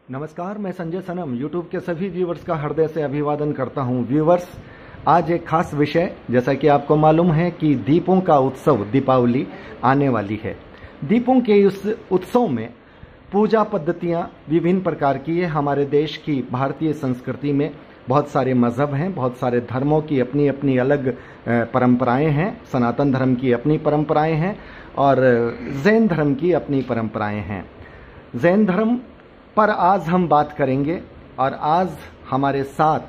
नमस्कार, मैं संजय सनम यूट्यूब के सभी व्यूवर्स का हृदय से अभिवादन करता हूं। व्यूवर्स, आज एक खास विषय, जैसा कि आपको मालूम है कि दीपों का उत्सव दीपावली आने वाली है। दीपों के इस उत्सव में पूजा पद्धतियां विभिन्न प्रकार की है। हमारे देश की भारतीय संस्कृति में बहुत सारे मजहब हैं, बहुत सारे धर्मों की अपनी अपनी अलग परंपराएं हैं। सनातन धर्म की अपनी परंपराएं हैं और जैन धर्म की अपनी परंपराएं हैं। जैन धर्म पर आज हम बात करेंगे और आज हमारे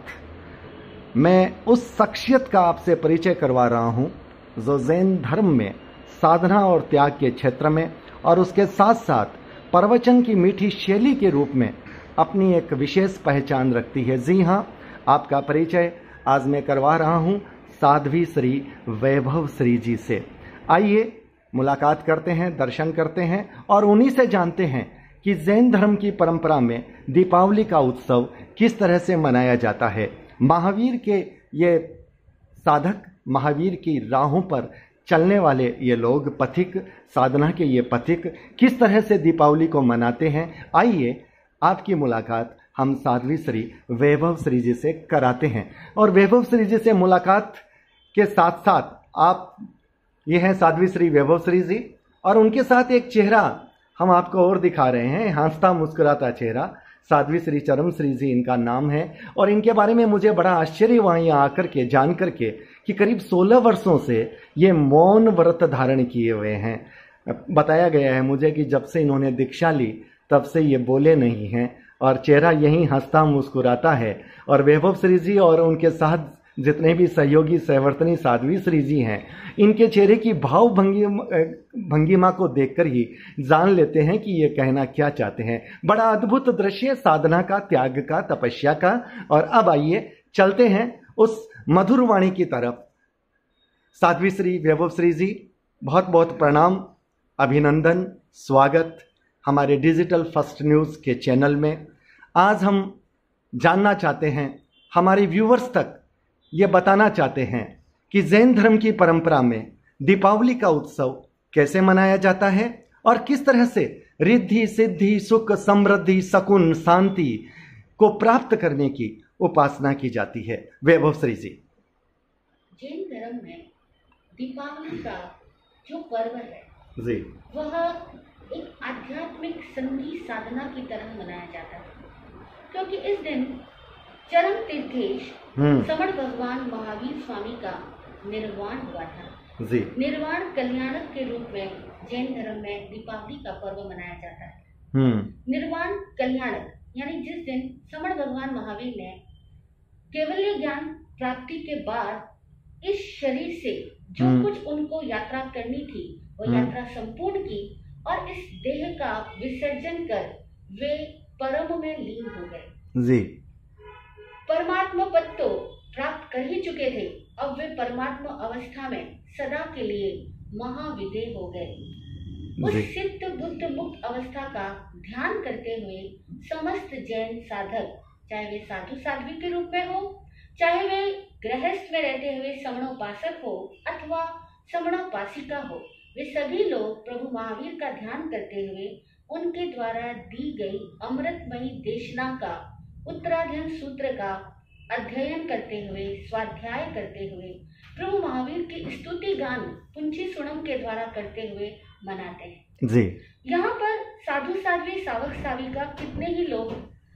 साथ मैं उस शख्सियत का आपसे परिचय करवा रहा हूं जो जैन धर्म में साधना और त्याग के क्षेत्र में और उसके साथ साथ प्रवचन की मीठी शैली के रूप में अपनी एक विशेष पहचान रखती है। जी हां, आपका परिचय आज मैं करवा रहा हूं साध्वी श्री वैभव श्री जी से। आइए मुलाकात करते हैं, दर्शन करते हैं और उन्हीं से जानते हैं कि जैन धर्म की परंपरा में दीपावली का उत्सव किस तरह से मनाया जाता है। महावीर के ये साधक, महावीर की राहों पर चलने वाले ये लोग, पथिक, साधना के ये पथिक किस तरह से दीपावली को मनाते हैं। आइए आपकी मुलाकात हम साध्वी श्री वैभव श्री जी से कराते हैं। और वैभव श्री जी से मुलाकात के साथ साथ आप, ये हैं साध्वी श्री वैभव श्री जी, और उनके साथ एक चेहरा हम आपको और दिखा रहे हैं, हंसता मुस्कुराता चेहरा। साध्वी श्री चरम श्री जी इनका नाम है और इनके बारे में मुझे बड़ा आश्चर्य हुआ यहाँ आकर के, जान करके कि करीब 16 वर्षों से ये मौन व्रत धारण किए हुए हैं। बताया गया है मुझे कि जब से इन्होंने दीक्षा ली तब से ये बोले नहीं हैं और चेहरा यहीं हंसता मुस्कुराता है। और वैभव श्री जी और उनके साथ जितने भी सहयोगी सहवर्तनी साध्वी श्री जी हैं, इनके चेहरे की भाव भंगिमा को देखकर ही जान लेते हैं कि ये कहना क्या चाहते हैं। बड़ा अद्भुत दृश्य साधना का, त्याग का, तपस्या का। और अब आइए चलते हैं उस मधुर वाणी की तरफ। साध्वी श्री वैभव श्री जी, बहुत बहुत प्रणाम, अभिनंदन, स्वागत हमारे डिजिटल फर्स्ट न्यूज़ के चैनल में। आज हम जानना चाहते हैं, हमारे व्यूवर्स तक ये बताना चाहते हैं कि जैन धर्म की परंपरा में दीपावली का उत्सव कैसे मनाया जाता है और किस तरह से रिद्धि सिद्धि सुख समृद्धि शकुन शांति को प्राप्त करने की उपासना की जाती है। वैभव श्री जी। जैन धर्म में दीपावली का जो पर्व है जी, वह एक आध्यात्मिक संधि साधना की तरह मनाया जाता है, क्योंकि इस दिन चरम तीर्थेश समण भगवान महावीर स्वामी का निर्वाण हुआ था। जी। निर्वाण कल्याणक के रूप में जैन धर्म में दीपावली का पर्व मनाया जाता है। निर्वाण कल्याणक यानी जिस दिन समण भगवान महावीर ने केवल्य ज्ञान प्राप्ति के बाद इस शरीर से जो कुछ उनको यात्रा करनी थी वो यात्रा संपूर्ण की और इस देह का विसर्जन कर वे परम में लीन हो गए। जी। परमात्मा पद तो प्राप्त कर ही चुके थे, अब वे परमात्मा अवस्था में सदा के लिए महाविदेह हो गए। उस सिद्ध बुद्ध मुक्त अवस्था का ध्यान करते हुए समस्त जैन साधक, चाहे वे साधु साध्वी के रूप में हो, चाहे वे गृहस्थ में रहते हुए समणोपासक हो अथवा समणोपासिका हो, वे सभी लोग प्रभु महावीर का ध्यान करते हुए उनके द्वारा दी गई अमृतमयी देशना का, उत्तराध्ययन सूत्र का अध्ययन करते हुए, स्वाध्याय करते हुए, प्रभु महावीर की स्तुति गान पुंची सुणम के द्वारा करते हुए मनाते हैं। जी। यहाँ पर साधु साध्वी सावक साविका कितने ही लोग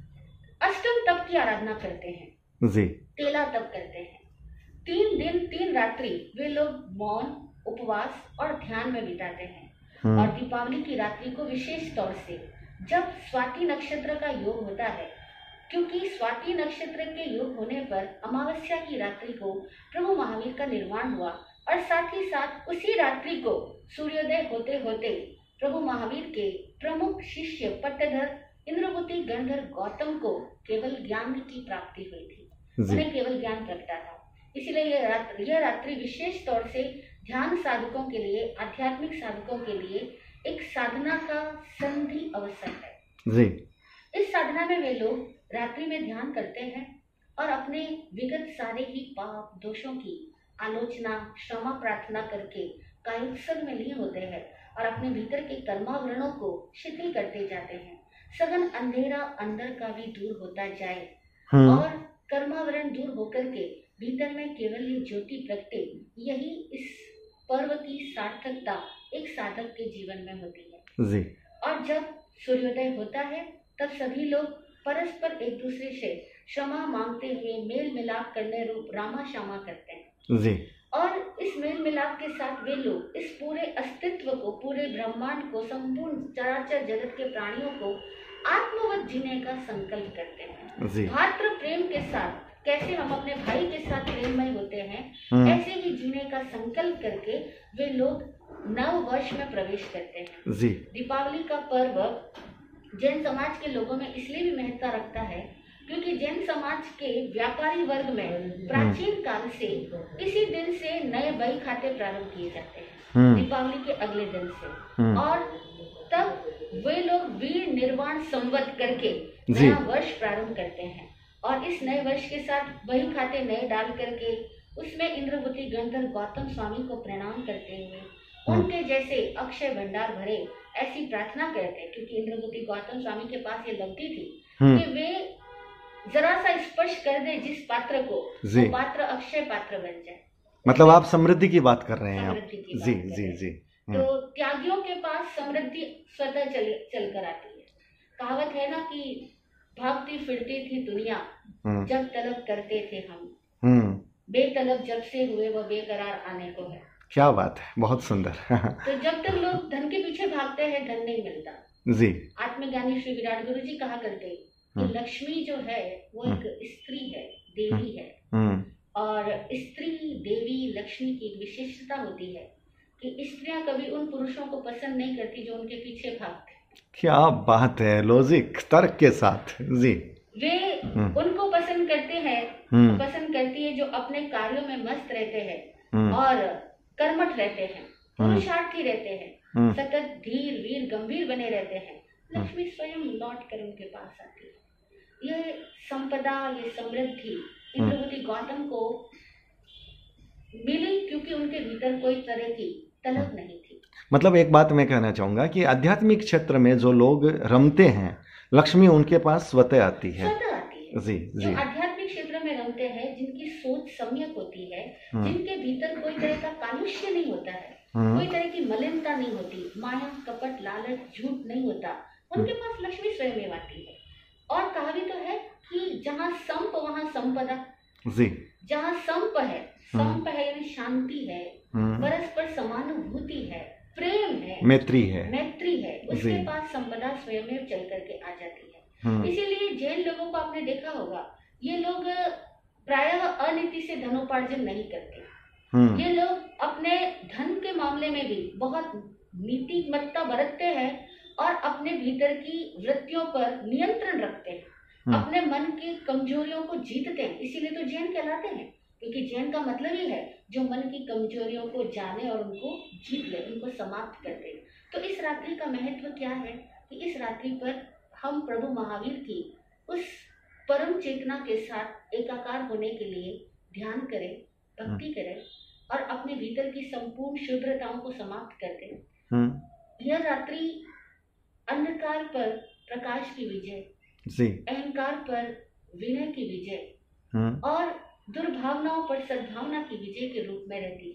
अष्टम तप की आराधना करते हैं। जी। तेला तप करते हैं। 3 दिन 3 रात्रि वे लोग मौन, उपवास और ध्यान में बिताते हैं। और दीपावली की रात्रि को विशेष तौर से जब स्वाति नक्षत्र का योग होता है, क्योंकि स्वाति नक्षत्र के योग होने पर अमावस्या की रात्रि को प्रभु महावीर का निर्वाण हुआ और साथ ही साथ उसी रात्रि को सूर्योदय होते होते प्रभु महावीर के प्रमुख शिष्य पट्टधर इंद्रवती गणधर गौतम को केवल ज्ञान की प्राप्ति हुई थी। उन्हें केवल ज्ञान प्रगटा था। इसलिए यह रात्रि विशेष तौर से ध्यान साधकों के लिए, आध्यात्मिक साधकों के लिए एक साधना का संधि अवसर है। जी। इस साधना में वे लोग रात्रि में ध्यान करते हैं और अपने विगत सारे ही पाप दोषों की आलोचना, क्षमा प्रार्थना करके कायोत्सव में लीन होते हैं और अपने भीतर के कर्मावरणों को शिथिल करते जाते हैं। सघन अंधेरा अंदर का भी दूर होता जाए और कर्मावरण दूर होकर के भीतर में केवल ये ज्योति प्रगटे, यही इस पर्व की सार्थकता एक साधक के जीवन में होती है जी। और जब सूर्योदय होता है तब सभी लोग परस्पर एक दूसरे से क्षमा मांगते हुए मेल मिलाप करने रूप रामा क्षमा करते हैं जी। और इस मेल मिलाप के साथ वे लोग इस पूरे अस्तित्व को, पूरे ब्रह्मांड को, संपूर्ण चराचर जगत के प्राणियों को आत्मवत जीने का संकल्प करते हैं। भातृ प्रेम के साथ कैसे हम अपने भाई के साथ प्रेममय होते हैं, ऐसे ही जीने का संकल्प करके वे लोग नव वर्ष में प्रवेश करते हैं। जी। दीपावली का पर्व जैन समाज के लोगों में इसलिए भी महत्ता रखता है क्योंकि जैन समाज के व्यापारी वर्ग में प्राचीन काल से इसी दिन से नए बही खाते प्रारंभ किए जाते हैं, दीपावली के अगले दिन से, और तब वे लोग वीर निर्वाण संवत करके नया वर्ष प्रारंभ करते हैं और इस नए वर्ष के साथ बही खाते नए डाल करके उसमें इंद्रवती गणधर गौतम स्वामी को प्रणाम करते हुए उनके जैसे अक्षय भंडार भरे ऐसी प्रार्थना करते हैं, क्योंकि इंद्रवती गौतम स्वामी के पास ये लब्धि थी कि वे जरा सा स्पर्श कर दे जिस पात्र को, वो पात्र अक्षय पात्र बन जाए। मतलब आप समृद्धि की बात कर रहे हैं आप। जी जी जी। तो त्यागियों के पास समृद्धि स्वतः चल कर आती है। कहावत है ना कि भागती फिरती थी दुनिया जब तलब करते थे हम, बेतलब जब से हुए वह बेकरार आने को है। क्या बात है, बहुत सुंदर। तो जब तक लोग धन के पीछे भागते हैं धन नहीं मिलता। जी। आत्मज्ञानी श्री विराट गुरु जी कहा करते कि लक्ष्मी जो है वो एक स्त्री है, देवी है, और स्त्री देवी लक्ष्मी की एक विशेषता होती है कि स्त्रियां कभी उन पुरुषों को पसंद नहीं करती जो उनके पीछे भागते। क्या बात है, लॉजिक तर्क के साथ। जी। वे उनको पसंद करते हैं, पसंद करती है जो अपने कार्यों में मस्त रहते हैं और कर्मठ रहते हैं, पुरुषार्थी रहते हैं, सतत धीर वीर गंभीर बने रहते हैं। लक्ष्मी स्वयं लौट कर उनके पास आती है। ये संपदा, ये समृद्धि इंद्रवती गौतम को मिली क्योंकि उनके भीतर कोई तरह की तलब नहीं थी। मतलब एक बात मैं कहना चाहूंगा कि आध्यात्मिक क्षेत्र में जो लोग रमते हैं लक्ष्मी उनके पास स्वतः आती है। स्वतः आती है। जी जी। जो आध्यात्मिक क्षेत्र में रमते हैं, जिनकी सोच सम्यक होती है, जिनके भीतर कोई तरह का कालुष्य नहीं होता है, कोई तरह की मलिनता नहीं होती, माया कपट लालच झूठ नहीं होता, उनके पास लक्ष्मी स्वयं आती है। और कहा भी तो है कि जहाँ संप वहाँ संपदा। जी। जहाँ संप है यानी शांति है, परस्पर समानुभूति है, प्रेम है, मैत्री है, उसके पास संपदा स्वयं चल करके आ जाती है। इसीलिए जैन लोगों को आपने देखा होगा, ये लोग प्रायः अनीति से धनोपार्जन नहीं करते। ये लोग अपने धन के मामले में भी बहुत नीतिमत्ता बरतते हैं और अपने भीतर की वृत्तियों पर नियंत्रण रखते हैं, अपने मन की कमजोरियों को जीतते हैं। इसीलिए तो जैन कहलाते हैं, क्योंकि जैन का मतलब ही है जो मन की कमजोरियों को जाने और उनको जीत ले, उनको समाप्त कर दे। तो इस रात्रि का महत्व क्या है कि इस रात्रि पर हम प्रभु महावीर की उस परम चेतना के साथ एकाकार होने के लिए ध्यान करें, भक्ति करें और अपने भीतर की संपूर्ण शुभ्रताओं को समाप्त कर दें। यह रात्रि अंधकार पर प्रकाश की विजय, अहंकार पर विनय की विजय और दुर्भावनाओं पर सद्भावना की विजय के रूप में रहती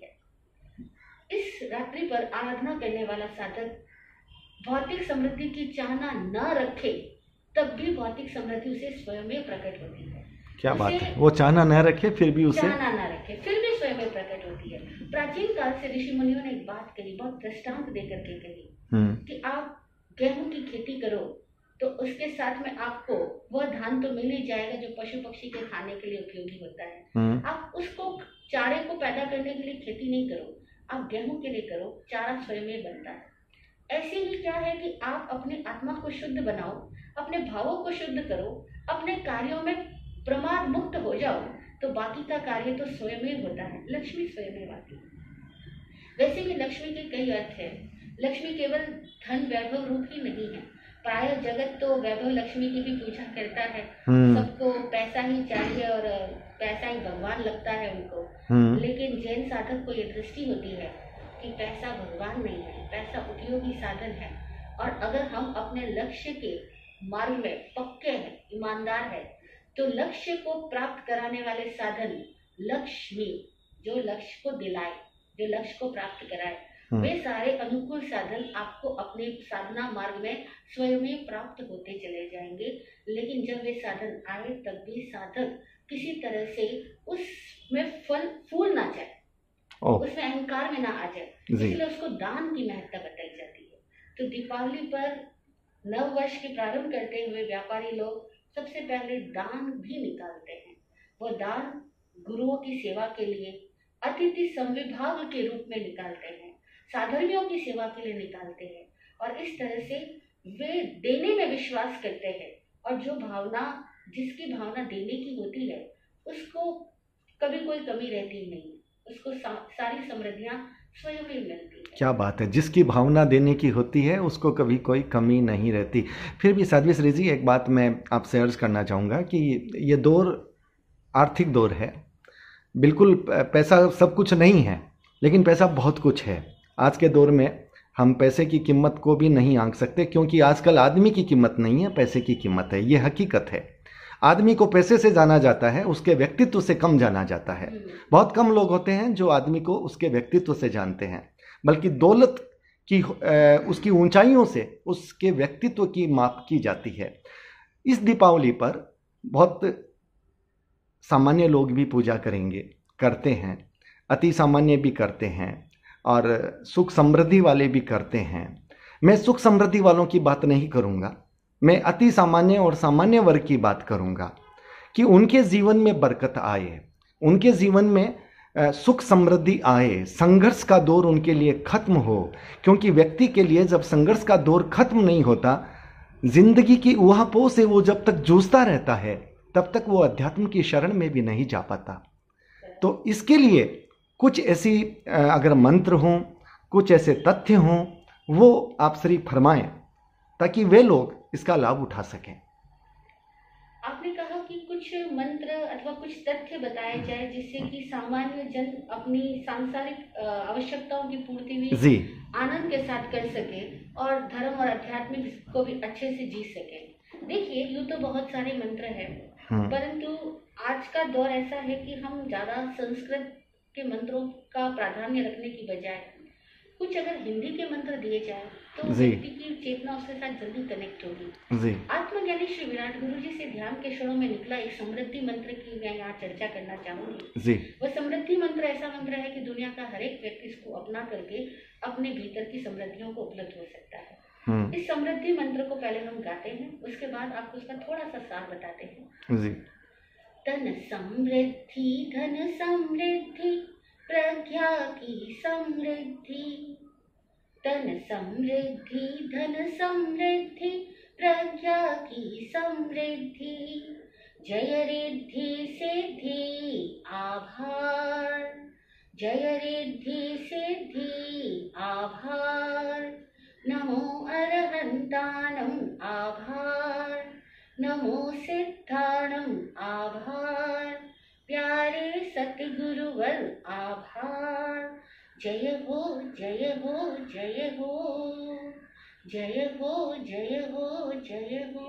है। इस रात्रि पर आराधना करने वाला साधक भौतिक समृद्धि की चाहना न रखे तब भी भौतिक समृद्धि उसे स्वयं में प्रकट होती है। क्या बात है, वो चाहना न रखे फिर भी उसे चाहना न रखे फिर भी स्वयं में प्रकट होती है। प्राचीन काल से ऋषि मुनियों ने एक बात कही, बहुत दृष्टांत देकर के कही कि आप गेहूं की खेती करो तो उसके साथ में आपको वह धान तो मिल ही जाएगा जो पशु पक्षी के खाने के लिए उपयोगी होता है। आप उसको चारे को पैदा करने के लिए खेती नहीं करो, आप गेहूं के लिए करो, चारा स्वयं में बनता है। ऐसे ही क्या है कि आप अपने आत्मा को शुद्ध बनाओ, अपने भावों को शुद्ध करो, अपने कार्यों में प्रमाद मुक्त हो जाओ, तो बाकी का कार्य तो स्वयं ही होता है। लक्ष्मी स्वयं में आती है। वैसे भी लक्ष्मी के कई अर्थ है। लक्ष्मी केवल धन वैभव रूप ही नहीं है, प्राय जगत तो वैभव लक्ष्मी की भी पूजा करता है। सबको पैसा ही चाहिए और पैसा ही भगवान लगता है उनको। लेकिन जैन साधक को ये दृष्टि होती है कि पैसा भगवान नहीं है, पैसा उपयोगी साधन है। और अगर हम अपने लक्ष्य के मार्ग में पक्के हैं, ईमानदार है, तो लक्ष्य को प्राप्त कराने वाले साधन लक्ष्मी, जो लक्ष्य को दिलाए, जो लक्ष्य को प्राप्त कराए, वे सारे अनुकूल साधन आपको अपने साधना मार्ग में स्वयं ही प्राप्त होते चले जाएंगे। लेकिन जब वे साधन आए तब भी साधक किसी तरह से उसमें फूल ना जाए, उसमें अहंकार में ना आ जाए, इसलिए उसको दान की महत्ता बताई जाती है। तो दीपावली पर नव वर्ष के प्रारंभ करते हुए व्यापारी लोग सबसे पहले दान भी निकालते हैं। वो दान गुरुओं की सेवा के लिए, अतिथि संविभाग के रूप में निकालते हैं, साधर्मियों की सेवा के लिए निकालते हैं, और इस तरह से वे देने में विश्वास करते हैं। और जो भावना, जिसकी भावना देने की होती है, उसको कभी कोई कमी रहती नहीं, उसको सारी समृद्धियां स्वयं ही मिलती है। क्या बात है, जिसकी भावना देने की होती है उसको कभी कोई कमी नहीं रहती। फिर भी साध्वी श्री जी, एक बात मैं आपसे अर्ज करना चाहूँगा कि ये दौर आर्थिक दौर है, बिल्कुल पैसा सब कुछ नहीं है, लेकिन पैसा बहुत कुछ है। आज के दौर में हम पैसे की कीमत को भी नहीं आंक सकते, क्योंकि आजकल आदमी की कीमत नहीं है, पैसे की कीमत है। ये हकीकत है। आदमी को पैसे से जाना जाता है, उसके व्यक्तित्व से कम जाना जाता है। बहुत कम लोग होते हैं जो आदमी को उसके व्यक्तित्व से जानते हैं, बल्कि दौलत की उसकी ऊंचाइयों से उसके व्यक्तित्व की माप की जाती है। इस दीपावली पर बहुत सामान्य लोग भी पूजा करते हैं, अति सामान्य भी करते हैं, और सुख समृद्धि वाले भी करते हैं। मैं सुख समृद्धि वालों की बात नहीं करूँगा, मैं अति सामान्य और सामान्य वर्ग की बात करूँगा कि उनके जीवन में बरकत आए, उनके जीवन में सुख समृद्धि आए, संघर्ष का दौर उनके लिए खत्म हो। क्योंकि व्यक्ति के लिए जब संघर्ष का दौर खत्म नहीं होता, जिंदगी की ऊहापोह से वो जब तक जूझता रहता है, तब तक वो अध्यात्म की शरण में भी नहीं जा पाता। तो इसके लिए कुछ ऐसी अगर मंत्र हों, कुछ ऐसे तथ्य हों, वो आप श्री फरमाएं, ताकि वे लोग इसका लाभ उठा सकें। आपने कहा कि कुछ मंत्र अथवा कुछ तथ्य बताए जाए जिससे कि सामान्य जन अपनी सांसारिक आवश्यकताओं की पूर्ति भी आनंद के साथ कर सके और धर्म और आध्यात्मिक को भी अच्छे से जी सके। देखिए, यूँ तो बहुत सारे मंत्र हैं, परंतु आज का दौर ऐसा है कि हम ज्यादा संस्कृत के मंत्रों का प्राधान्य रखने की बजाय कुछ अगर हिंदी के मंत्र दिए जाए तो व्यक्ति की चेतना उसके साथ जल्दी कनेक्ट होगी। आत्मज्ञानी श्री विराट गुरु जी से ध्यान के क्षणों में निकला एक समृद्धि मंत्र की मैं यहाँ चर्चा करना चाहूंगी। वह समृद्धि मंत्र ऐसा मंत्र है कि दुनिया का हर एक व्यक्ति इसको अपना करके अपने भीतर की समृद्धियों को उपलब्ध हो सकता है। इस समृद्धि मंत्र को पहले हम गाते हैं, उसके बाद आपको उसका थोड़ा सा सार बताते हैं। धन समृद्धि, धन समृद्धि, प्रज्ञा की समृद्धि, धन समृद्धि, धन समृद्धि, प्रज्ञा की समृद्धि, जय रिद्धि सिद्धि आभार, जय रिद्धि सिद्धि आभार, नमो अरहंताणं आभार, नमो सिद्धाणं आभार, प्यारे सतगुरुवर आभार, जय हो जय हो जय हो, जय हो जय हो जय हो।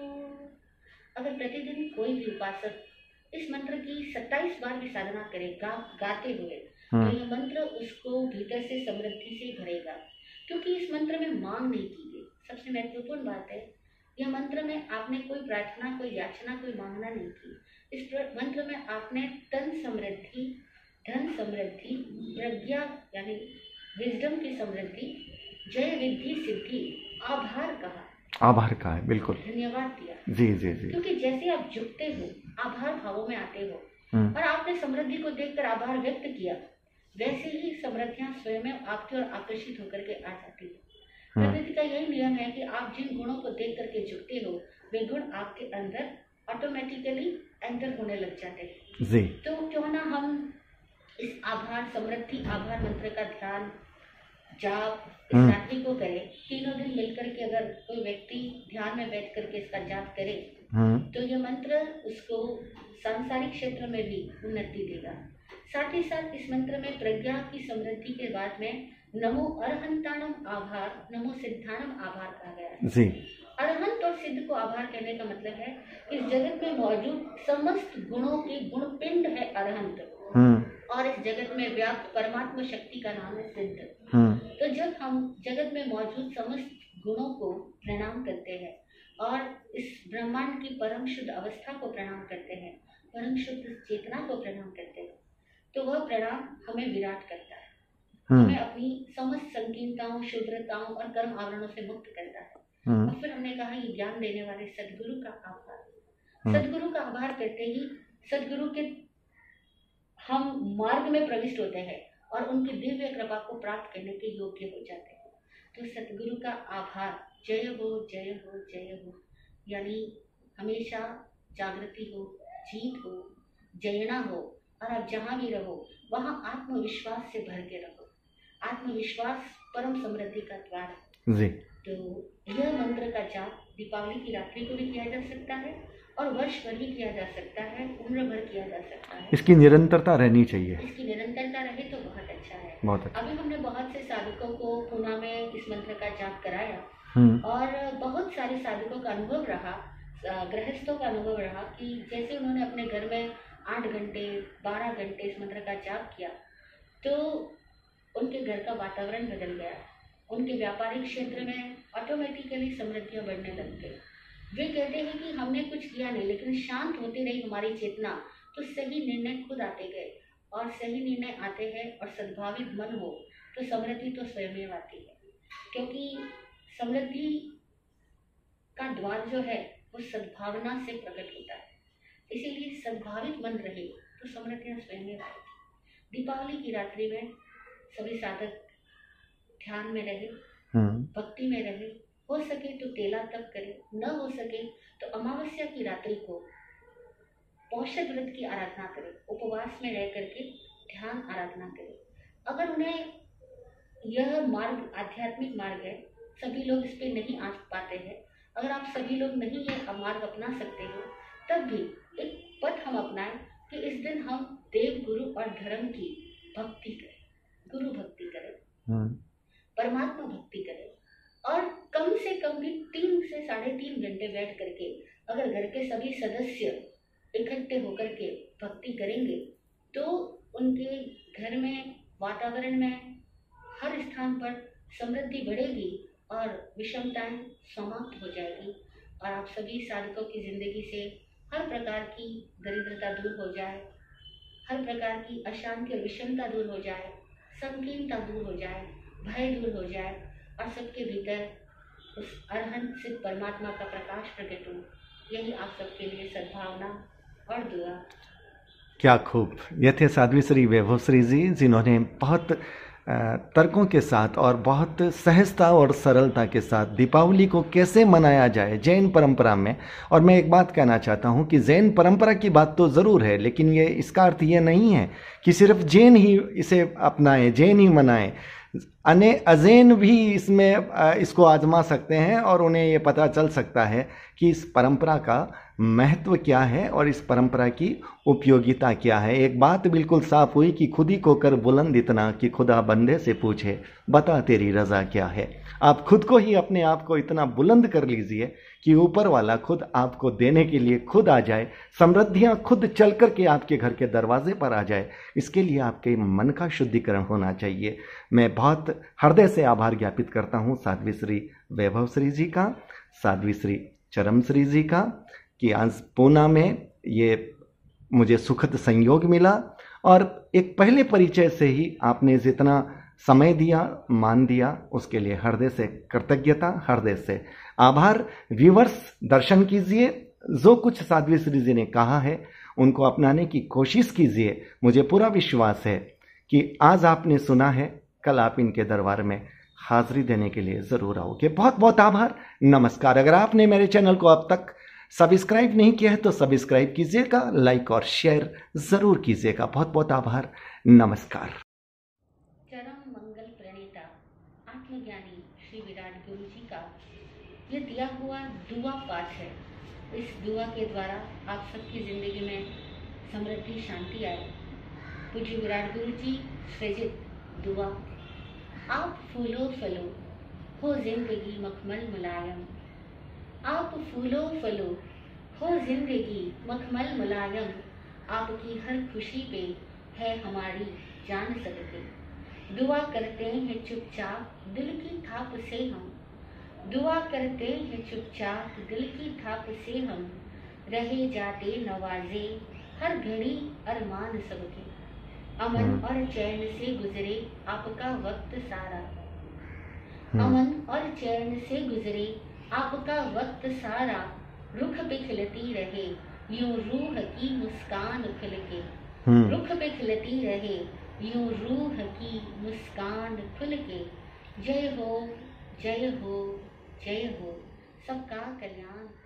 अगर प्रतिदिन कोई भी उपासक इस मंत्र की 27 बार भी साधना करेगा गाते हुए, तो यह मंत्र उसको भीतर से समृद्धि से भरेगा, क्योंकि इस मंत्र में मांग नहीं की गई। सबसे महत्वपूर्ण बात है, यह मंत्र में आपने कोई प्रार्थना, कोई याचना, कोई मांगना नहीं की। इस मंत्र में आपने तन समृद्धि, धन समृद्धि, प्रज्ञा यानी विजडम की समृद्धि, जय रिद्धि सिद्धि आभार कहा, आभार कहा है, बिल्कुल धन्यवाद दिया। जी जी जी। क्योंकि जैसे आप झुकते हो, आभार भावों में आते हो और आपने समृद्धि को देखकर आभार व्यक्त किया, वैसे ही समृद्धियां स्वयं आपकी ओर आकर्षित होकर के आ जाती है। प्रकृति का यही नियम है कि आप जिन गुणों को देख करके झुकते हो, वे गुण आपके अंदर ऑटोमेटिकली एंटर होने लग जाते हैं। जी। तो क्यों ना हम इस आभार समृद्धि आभार मंत्र का ध्यान जाप इस रात्रि को करें। तीनों दिन मिलकर के अगर कोई व्यक्ति ध्यान में बैठ करके इसका जाप करे तो यह मंत्र उसको सांसारिक क्षेत्र में भी उन्नति देगा। साथ ही साथ इस मंत्र में प्रज्ञा की समृद्धि के बाद में नमो अरहंताणम आभार, नमो सिद्धाणम आभार कहा गया है। जी। अरहंत और सिद्ध को आभार कहने का मतलब है कि इस जगत में मौजूद समस्त गुणों की गुणपिंड है अरहंत, और इस जगत में व्याप्त परमात्मा शक्ति का नाम है सिद्ध। तो जब हम जगत में मौजूद समस्त गुणों को प्रणाम करते हैं और इस ब्रह्मांड की परम शुद्ध अवस्था को प्रणाम करते हैं, परम शुद्ध चेतना को प्रणाम करते हैं, तो वह प्रणाम हमें विराट करता है, हमें अपनी समस्त संकीर्णताओं, शुद्रताओं और कर्म आवरणों से मुक्त करता है। और फिर हमने कहा ये ज्ञान देने वाले सदगुरु का आभार। सदगुरु का आभार करते ही सदगुरु के हम मार्ग में प्रविष्ट होते हैं और उनकी दिव्य कृपा को प्राप्त करने के योग्य हो जाते हैं। तो सतगुरु का आभार, जय हो जय हो जय हो, यानी हमेशा जागृति हो, जीत हो, जयना हो, और आप जहाँ भी रहो वहाँ आत्मविश्वास से भर के रहो। आत्मविश्वास परम समृद्धि का द्वार है जी। तो यह मंत्र का जाप दीपावली की रात्रि को भी किया जा सकता है और वर्ष भर भी किया जा सकता है, उम्र भर किया जा सकता है। इसकी निरंतरता रहनी चाहिए। इसकी निरंतरता रहे तो बहुत अच्छा है। बहुत अच्छा। अभी हमने बहुत से साधकों को पुणे में इस मंत्र का जाप कराया और बहुत सारे साधकों का अनुभव रहा, गृहस्थों का अनुभव रहा कि जैसे उन्होंने अपने घर में 8 घंटे 12 घंटे इस मंत्र का जाप किया तो उनके घर का वातावरण बदल गया, उनके व्यापारिक क्षेत्र में ऑटोमेटिकली समृद्धियाँ बढ़ने लग गई। वे कहते हैं कि हमने कुछ किया नहीं, लेकिन शांत होती रही हमारी चेतना, तो सही निर्णय खुद आते गए, और सही निर्णय आते हैं और सद्भावित मन हो तो समृद्धि तो स्वयं आती है, क्योंकि समृद्धि का द्वार जो है वो सद्भावना से प्रकट होता है। इसीलिए सद्भावित मन रहे तो समृद्धियाँ स्वयं आएगी। दीपावली की रात्रि में सभी साधक ध्यान में रहे, भक्ति में रहे, हो सके तो तेला तप करे, न हो सके तो अमावस्या की रात्रि को पौषध व्रत की आराधना करे, उपवास में रह करके ध्यान आराधना करे। अगर उन्हें यह मार्ग आध्यात्मिक मार्ग है, सभी लोग इस पे नहीं आ पाते हैं, अगर आप सभी लोग नहीं ये मार्ग अपना सकते हो, तब भी एक पथ हम अपनाएं कि इस दिन हम देव गुरु और धर्म की भक्ति करें, गुरु भक्ति करें, परमात्मा भक्ति करें, और कम से कम भी 3 से 3.5 घंटे बैठ करके अगर घर के सभी सदस्य इकट्ठे होकर के भक्ति करेंगे तो उनके घर में, वातावरण में, हर स्थान पर समृद्धि बढ़ेगी और विषमताएं समाप्त हो जाएगी, और आप सभी साधकों की जिंदगी से हर प्रकार की दरिद्रता दूर हो जाए, हर प्रकार की अशांति और विषमता दूर हो जाए, संकीर्णता दूर हो जाए, भय दूर हो जाए, और सबके भीतर उस अरहंत सिद्ध परमात्मा का प्रकाश प्रकट हो। यही आप सबके लिए सद्भावना और दुआ। क्या खूब। ये थे साध्वी श्री वैभव श्री जी, जिन्होंने बहुत तर्कों के साथ और बहुत सहजता और सरलता के साथ दीपावली को कैसे मनाया जाए जैन परंपरा में। और मैं एक बात कहना चाहता हूँ कि जैन परंपरा की बात तो ज़रूर है, लेकिन ये इसका अर्थ ये नहीं है कि सिर्फ जैन ही इसे अपनाएं, जैन ही मनाएं। अजैन भी इसको आजमा सकते हैं और उन्हें ये पता चल सकता है कि इस परंपरा का महत्व क्या है और इस परंपरा की उपयोगिता क्या है। एक बात बिल्कुल साफ हुई कि खुद ही को कर बुलंद इतना कि खुदा बंदे से पूछे बता तेरी रजा क्या है। आप खुद को ही, अपने आप को इतना बुलंद कर लीजिए कि ऊपर वाला खुद आपको देने के लिए खुद आ जाए, समृद्धियां खुद चल कर के आपके घर के दरवाजे पर आ जाए। इसके लिए आपके मन का शुद्धिकरण होना चाहिए। मैं बहुत हृदय से आभार ज्ञापित करता हूँ साध्वी श्री वैभव श्री जी का, साध्वी श्री चरम श्री जी का, कि आज पूना में ये मुझे सुखद संयोग मिला और एक पहले परिचय से ही आपने जितना समय दिया, मान दिया, उसके लिए हृदय से कृतज्ञता, हृदय से आभार। व्यूवर्स, दर्शन कीजिए, जो कुछ साध्वी श्री जी ने कहा है उनको अपनाने की कोशिश कीजिए। मुझे पूरा विश्वास है कि आज आपने सुना है, कल आप इनके दरबार में हाजिरी देने के लिए ज़रूर आओगे। बहुत बहुत आभार, नमस्कार। अगर आपने मेरे चैनल को अब तक सब्सक्राइब नहीं किया है तो सब्सक्राइब कीजिएगा, लाइक और शेयर ज़रूर कीजिएगा। बहुत बहुत आभार, नमस्कार। चरम मंगल प्रणेता आत्मज्ञानी श्री विराट गुरु जी का ये दिया हुआ दुआ पाठ है। इस दुआ के द्वारा आप सबकी ज़िंदगी में समृद्धि, शांति आए। पूज्य विराट गुरु जी सृजित दुआ। आप फूलो फलो, हो जिंदगी मखमल मुलायम, आप फूलो फलो हो जिंदगी मखमल मुलायम, आपकी हर खुशी पे है हमारी जान सदके। दुआ करते हैं चुपचाप दिल की थाप से हम, दुआ करते हैं चुपचाप दिल की थाप से हम, रहे जाते नवाजे हर घड़ी अरमान सबके। अमन और चैन से गुजरे आपका वक्त सारा, अमन और चैन से गुजरे आपका वक्त सारा, रुख पे खिलती रहे यूं रूह की मुस्कान खुल के। रुख पे खिलती रहे यूं रूह की मुस्कान खुल के। जय हो जय हो जय हो, सबका कल्याण।